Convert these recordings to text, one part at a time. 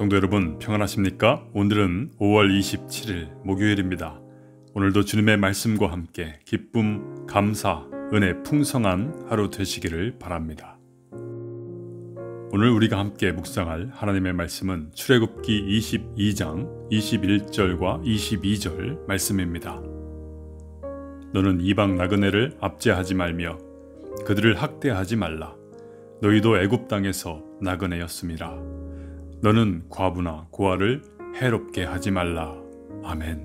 성도 여러분, 평안하십니까? 오늘은 5월 27일 목요일입니다. 오늘도 주님의 말씀과 함께 기쁨, 감사, 은혜 풍성한 하루 되시기를 바랍니다. 오늘 우리가 함께 묵상할 하나님의 말씀은 출애굽기 22장 21절과 22절 말씀입니다. 너는 이방 나그네를 압제하지 말며 그들을 학대하지 말라. 너희도 애굽 땅에서 나그네였음이라. 너는 과부나 고아를 해롭게 하지 말라. 아멘.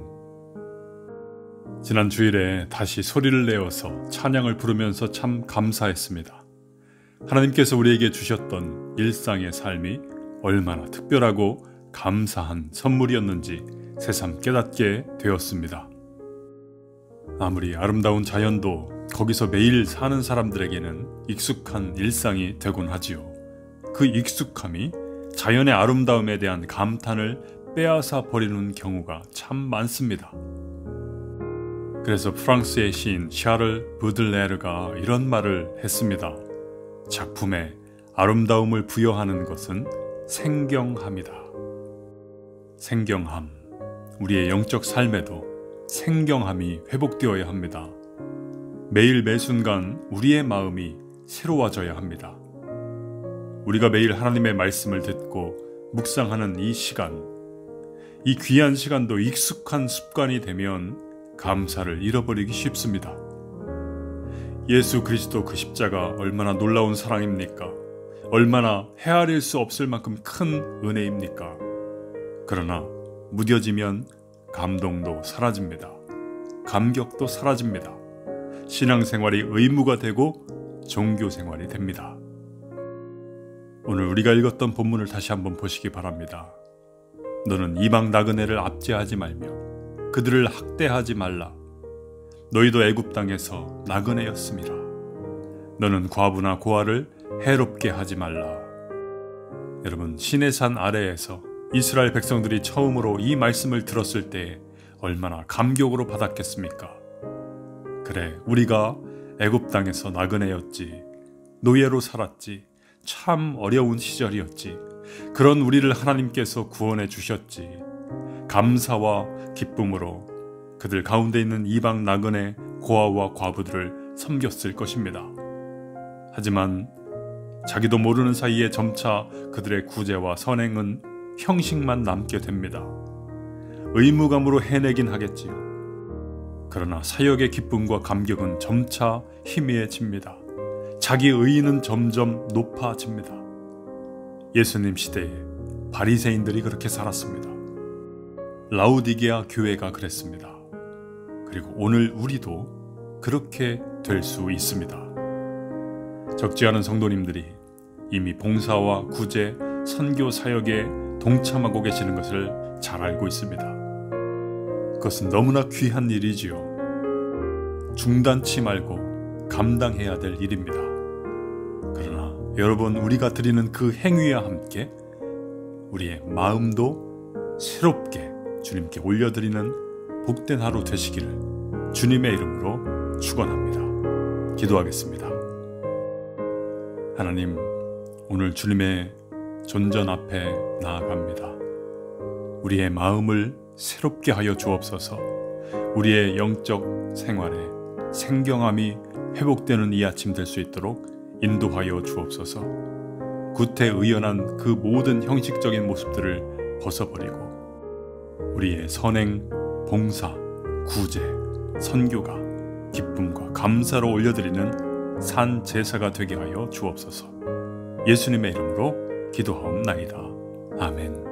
지난 주일에 다시 소리를 내어서 찬양을 부르면서 참 감사했습니다. 하나님께서 우리에게 주셨던 일상의 삶이 얼마나 특별하고 감사한 선물이었는지 새삼 깨닫게 되었습니다. 아무리 아름다운 자연도 거기서 매일 사는 사람들에게는 익숙한 일상이 되곤 하지요. 그 익숙함이 자연의 아름다움에 대한 감탄을 빼앗아 버리는 경우가 참 많습니다. 그래서 프랑스의 시인 샤를 부들레르가 이런 말을 했습니다. 작품에 아름다움을 부여하는 것은 생경함이다. 생경함, 우리의 영적 삶에도 생경함이 회복되어야 합니다. 매일 매순간 우리의 마음이 새로워져야 합니다. 우리가 매일 하나님의 말씀을 듣고 묵상하는 이 시간, 이 귀한 시간도 익숙한 습관이 되면 감사를 잃어버리기 쉽습니다. 예수 그리스도 그 십자가 얼마나 놀라운 사랑입니까? 얼마나 헤아릴 수 없을 만큼 큰 은혜입니까? 그러나 무뎌지면 감동도 사라집니다. 감격도 사라집니다. 신앙생활이 의무가 되고 종교생활이 됩니다. 오늘 우리가 읽었던 본문을 다시 한번 보시기 바랍니다. 너는 이방 나그네를 압제하지 말며 그들을 학대하지 말라. 너희도 애굽 땅에서 나그네였음이라. 너는 과부나 고아를 해롭게 하지 말라. 여러분, 시내산 아래에서 이스라엘 백성들이 처음으로 이 말씀을 들었을 때 얼마나 감격으로 받았겠습니까? 그래, 우리가 애굽 땅에서 나그네였지, 노예로 살았지, 참 어려운 시절이었지. 그런 우리를 하나님께서 구원해 주셨지. 감사와 기쁨으로 그들 가운데 있는 이방 나그네 고아와 과부들을 섬겼을 것입니다. 하지만 자기도 모르는 사이에 점차 그들의 구제와 선행은 형식만 남게 됩니다. 의무감으로 해내긴 하겠지요. 그러나 사역의 기쁨과 감격은 점차 희미해집니다. 자기 의의는 점점 높아집니다. 예수님 시대에 바리새인들이 그렇게 살았습니다. 라우디게아 교회가 그랬습니다. 그리고 오늘 우리도 그렇게 될 수 있습니다. 적지 않은 성도님들이 이미 봉사와 구제, 선교 사역에 동참하고 계시는 것을 잘 알고 있습니다. 그것은 너무나 귀한 일이지요. 중단치 말고 감당해야 될 일입니다. 그러나 여러분, 우리가 드리는 그 행위와 함께 우리의 마음도 새롭게 주님께 올려드리는 복된 하루 되시기를 주님의 이름으로 축원합니다. 기도하겠습니다. 하나님, 오늘 주님의 존전 앞에 나아갑니다. 우리의 마음을 새롭게 하여 주옵소서. 우리의 영적 생활에 생경함이 회복되는 이 아침 될 수 있도록 인도하여 주옵소서. 구태의연한 그 모든 형식적인 모습들을 벗어버리고 우리의 선행, 봉사, 구제, 선교가 기쁨과 감사로 올려드리는 산 제사가 되게 하여 주옵소서. 예수님의 이름으로 기도하옵나이다. 아멘.